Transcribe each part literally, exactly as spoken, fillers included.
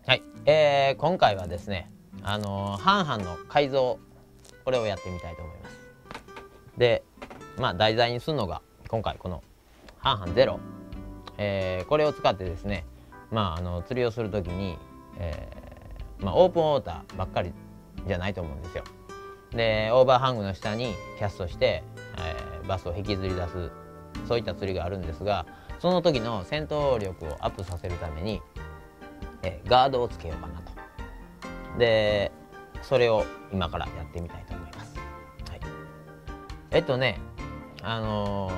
はい、えー、今回はですね、あのー、半々の改造、これをやってみたいと思います。で、まあ題材にするのが今回この半々ゼロ、えー、これを使ってですね、まああの釣りをするときに、えー、まあオープンウォーターばっかりじゃないと思うんですよ。で、オーバーハングの下にキャストして、えー、バスを引きずり出す、そういった釣りがあるんですが、その時の戦闘力をアップさせるために、えー、ガードをつけようかなと。で、それを今からやってみたいと思います。はい、えっとね、あの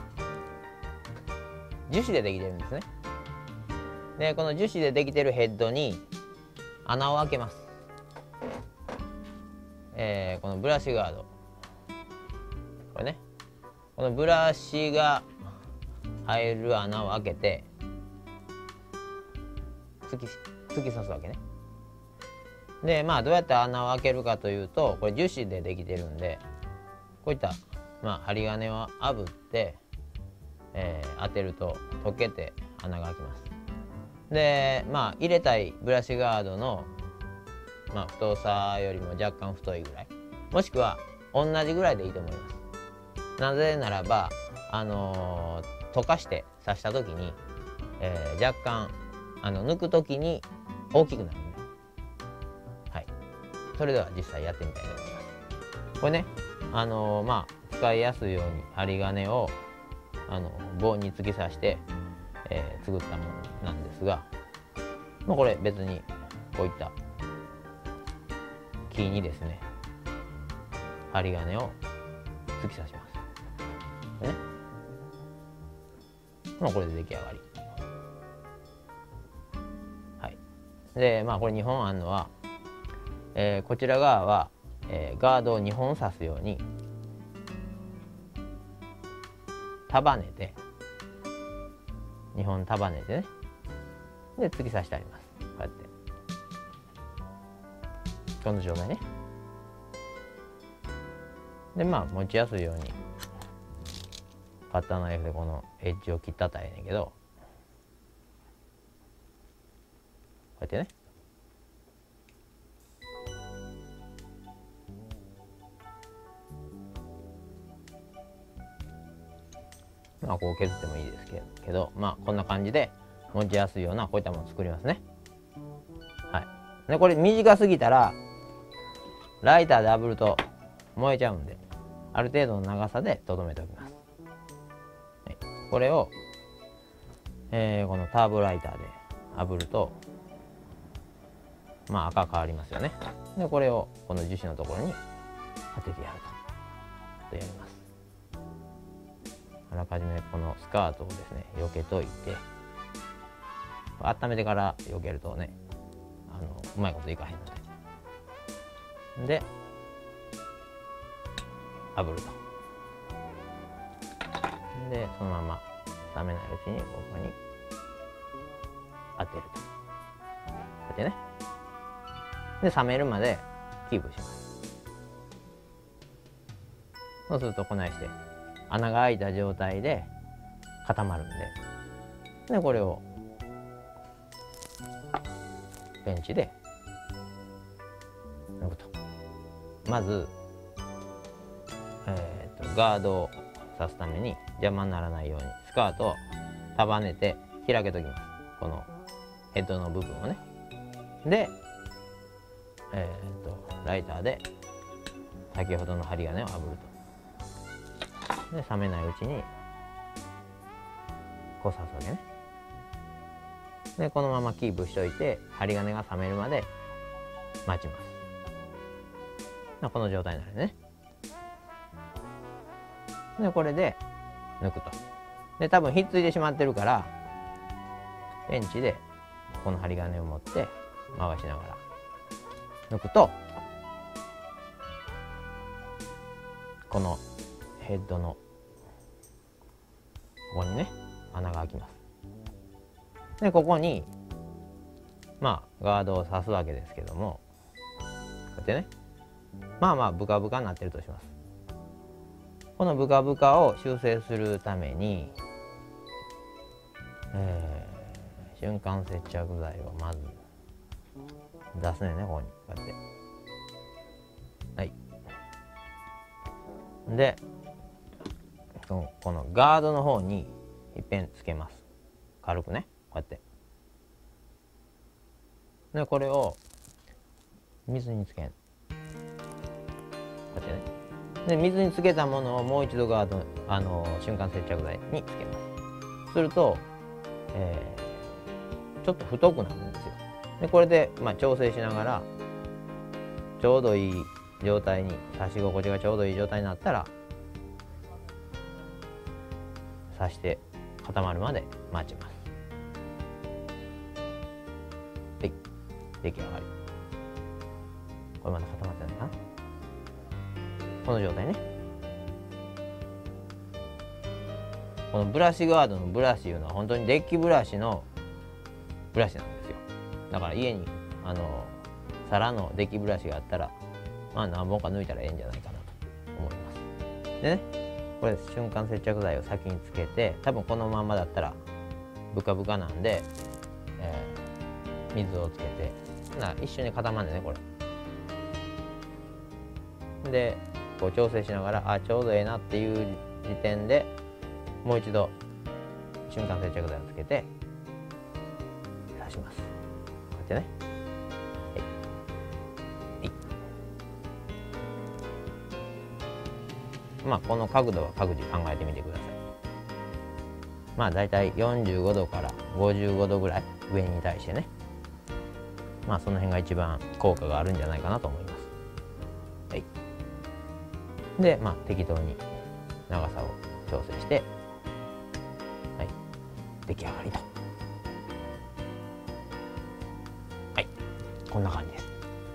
ー、樹脂でできてるんですね。で、この樹脂でできてるヘッドに穴を開けます。えー、このブラシガード、これね、このブラシが入る穴を開けて突き突き刺すわけね。で、まあどうやって穴を開けるかというと、これ樹脂でできてるんで、こういった、まあ、針金を炙って、えー、当てると溶けて穴が開きます。で、まあ入れたいブラシガードの、まあ、太さよりも若干太いぐらい、もしくは同じぐらいでいいと思います。なぜならば、あのー、溶かして刺した時に、えー、若干あの抜く時に大きくなるんで、はい、それでは実際やってみたいと思います。これね、あのー、まあ使いやすいように針金をあの棒に突き刺して、えー、作ったものなんですが、まあ、これ別にこういった木にですね、針金を突き刺します。ね、まあこれで出来上がり。はい。で、まあこれにほんあるのは、えー、こちら側は、えー、ガードをにほん刺すように束ねて、にほん束ねてね、で突き刺してあります。こうやってこの状態ね。で、まあ持ちやすいようにカッターナイフでこのエッジを切ったったらええねんけど、こうやってね、まあこう削ってもいいですけど、まあこんな感じで持ちやすいようなこういったものを作りますね。はい。で、これ短すぎたらライターで炙ると燃えちゃうんで、ある程度の長さでとどめておきます。はい、これを、えー、このターボライターで炙ると、まあ赤変わりますよね。で、これをこの樹脂のところに当ててやると。とやります。あらかじめこのスカートをですね、避けといて、温めてから避けるとね、あのうまいこといかへんので。で、炙ると。で、そのまま冷めないうちにここに当てると。こうやってね。で、冷めるまでキープします。そうするとこないして穴が開いた状態で固まるんで、でこれをペンチで抜くと。まず、えー、とガードを刺すために邪魔にならないようにスカートを束ねて開けときます。このヘッドの部分をね。で、えー、とライターで先ほどの針金を炙ると。で、冷めないうちにこう刺すわけね。で、このままキープしといて針金が冷めるまで待ちます。この状態になるね。で、これで抜くと。で、多分ひっついてしまってるからペンチでこの針金を持って回しながら抜くと、このヘッドのここにね、穴が開きます。で、ここにまあガードを刺すわけですけども、こうやってね、まあまあブカブカになってるとします。このブカブカを修正するために、えー、瞬間接着剤をまず出すのよね、ここにこうやって。はいでこのガードの方にいっぺんつけます。軽くね、こうやって。でこれを水につけん、こうやってね。で水につけたものをもう一度ガード、あの瞬間接着剤につけます。すると、えー、ちょっと太くなるんですよ。でこれで、まあ、調整しながらちょうどいい状態に、刺し心地がちょうどいい状態になったら刺して固まるまで待ちます。はい、出来上がり。これまだ固まってないかな。この状態ね。このブラシガードのブラシいうのは本当にデッキブラシのブラシなんですよ。だから家にあの皿のデッキブラシがあったら、まあ何本か抜いたらええんじゃないかなと思います。でね、これ瞬間接着剤を先につけて、多分このまんまだったらブカブカなんで、えー、水をつけてな一緒に固まるんでね、これでこう調整しながら、あちょうどええなっていう時点でもう一度瞬間接着剤をつけて刺します。こうやってね。はいはい、まあこの角度は各自考えてみてください。まあだいたいよんじゅうごどからごじゅうごどぐらい上に対してね、まあその辺が一番効果があるんじゃないかなと思います。はい、でまあ適当に長さを調整して、はい、出来上がりと。はい、こんな感じです。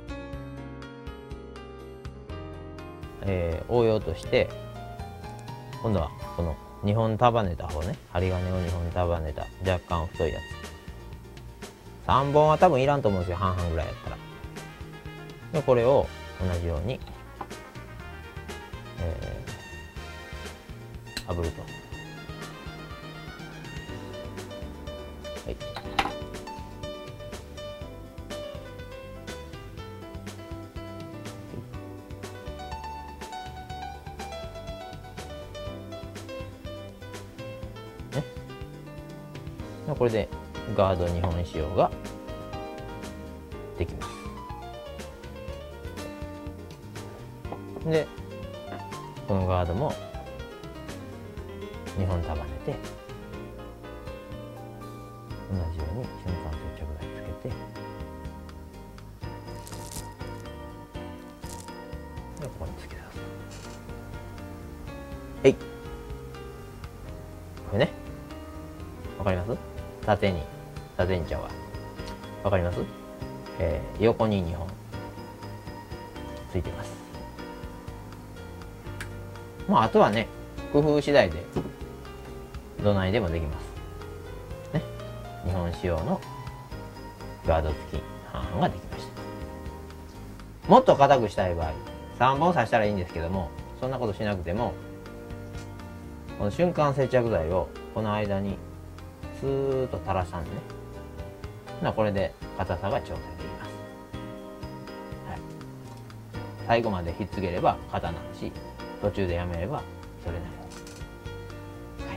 えー、応用として今度はこのにほん束ねた方ね、針金をにほん束ねた若干太いやつさんぼんは多分いらんと思うんですよ、半々ぐらいやったら。でこれを同じように、えー、炙ると。はい、これでガードにほん仕様ができます。でこのガードもにほん束ねて同じように瞬間接着剤つけて、でここにつけ出す。はい、これね、わかります？縦に縦にちゃうわ、わかります？えー、横ににほんついてます。まああとはね、工夫次第でどないでもできますね。にほん仕様のガード付き半々ができました。もっと硬くしたい場合さんぼん刺したらいいんですけども、そんなことしなくてもこの瞬間接着剤をこの間にスーッと垂らしたんでね、まあこれで硬さが調整できます。はい、最後までひっつければ硬なるし、途中でやめればそれなりに。はい、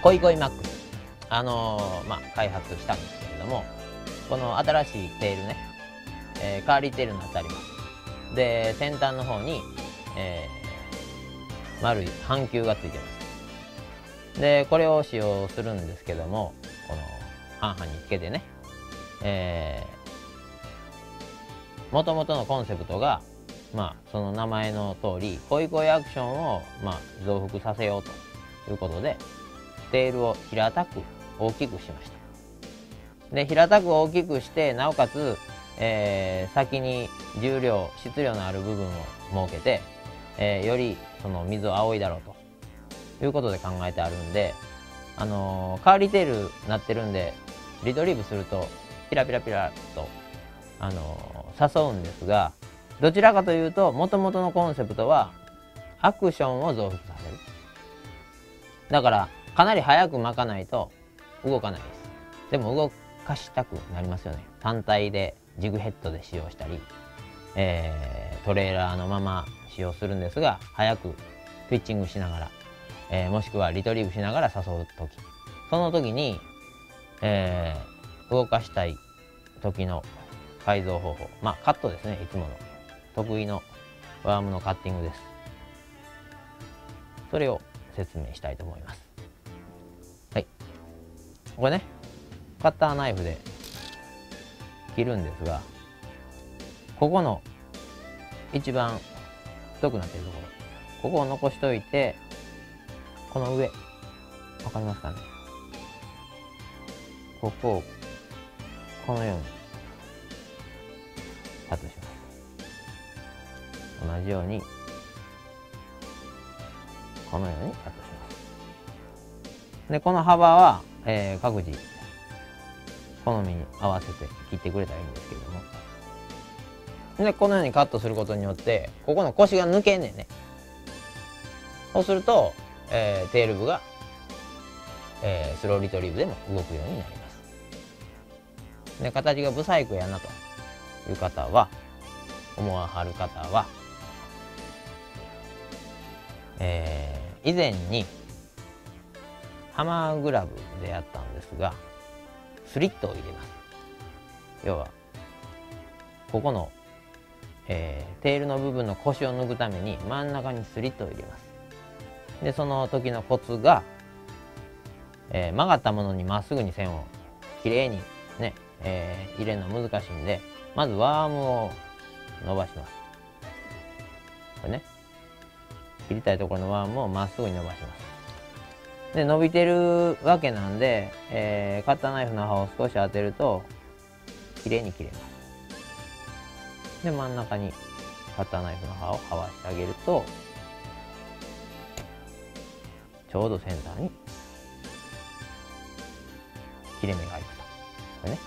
コイコイマックス、あのー、まあ開発したんですけれども、この新しいテールね、えー、カーリーテールになってあります。で先端の方に、えー、丸い半球がついてます。でこれを使用するんですけども、この半々につけてね、えー、元々のコンセプトが、まあ、その名前の通りコイコイアクションを、まあ、増幅させようということでテールを平たく大きくしました。で平たく大きくして、なおかつえー、先に重量質量のある部分を設けて、えー、よりその水を仰いだろうということで考えてあるんで、あのー、カーリーテールになってるんでリトリーブするとピラピラピラと、あのー、誘うんですが、どちらかというともともとのコンセプトはアクションを増幅させる。だからかなり早く巻かないと動かないです。でも動かしたくなりますよね。単体でジグヘッドで使用したり、えー、トレーラーのまま使用するんですが、早くピッチングしながら、えー、もしくはリトリーブしながら誘う時、その時に、えー、動かしたい時の改造方法、まあカットですね。いつもの得意のワームのカッティングです。それを説明したいと思います。はい、これね、カッターナイフで切るんですが、ここの一番太くなっているところ、ここを残しといて、この上、わかりますかね、ここをこのようにカットします。同じようにこのようにカットします。でこの幅は、えー、各自好みに合わせて切ってくれたらいいんですけれども、でこのようにカットすることによってここの腰が抜けんねんね。そうすると、えー、テール部が、えー、スローリトリーブでも動くようになります。で形が不細工やなという方は、思わはる方は、えー、以前にハマーグラブでやったんですが、スリットを入れます。要はここの、えー、テールの部分の腰を抜くために真ん中にスリットを入れます。でその時のコツが、えー、曲がったものにまっすぐに線をきれいにね、えー、入れるのは難しいんで、まずワームを伸ばします。これね、切りたいところのワームをまっすぐに伸ばします。で伸びてるわけなんで、えー、カッターナイフの刃を少し当てるときれいに切れます。で真ん中にカッターナイフの刃をはわしてあげると、ちょうどセンターに切れ目が入ると。これね。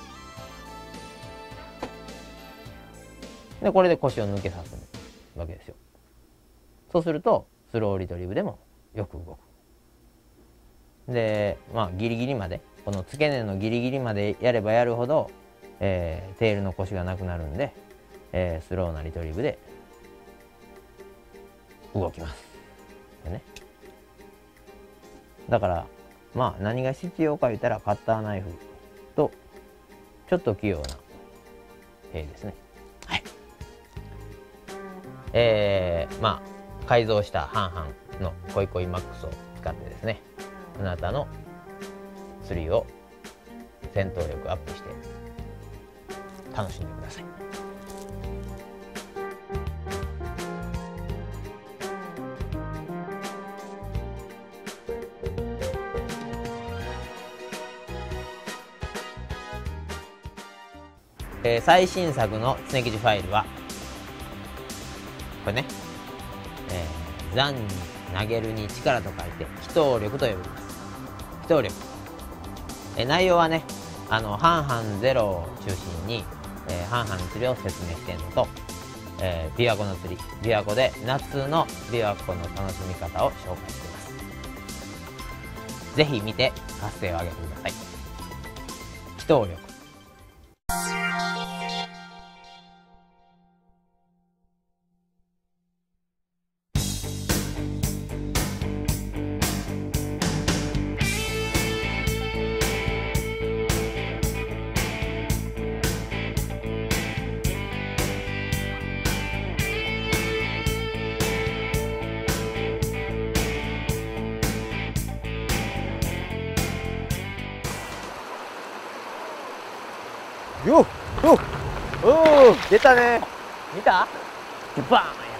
でこれで腰を抜けさすわけですよ。そうするとスローリトリーブでもよく動く。でまあギリギリまで、この付け根のギリギリまでやればやるほど、えー、テールの腰がなくなるんで、えー、スローなリトリーブで動きます。でね、だからまあ何が必要か言ったら、カッターナイフとちょっと器用な手ですね。はい。えー、まあ改造したハンハンのコイコイマックスを使ってですね、あなたの釣りを戦闘力アップして楽しんでください。えー、最新作の常吉ファイルはこれね、えー、残に投げるに力と書いて機動力と呼びます。機動力、えー、内容はね、あの半々ゼロを中心に、えー、半々釣りを説明しているのと、えー、琵琶湖の釣り、琵琶湖で夏の琵琶湖の楽しみ方を紹介しています。ぜひ見て活性を上げてください。機動力。よっおっおお、出たね。見た？バーン。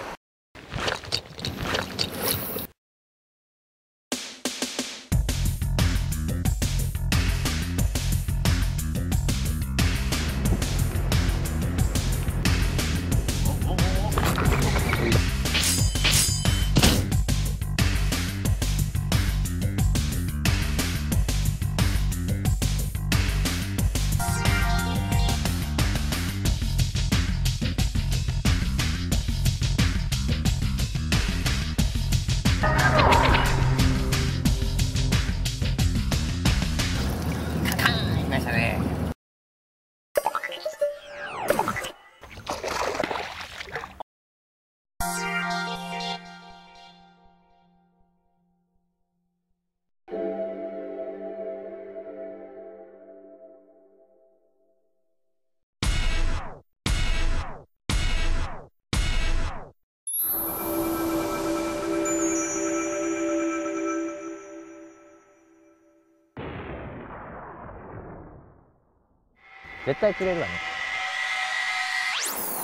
絶対釣れるわね。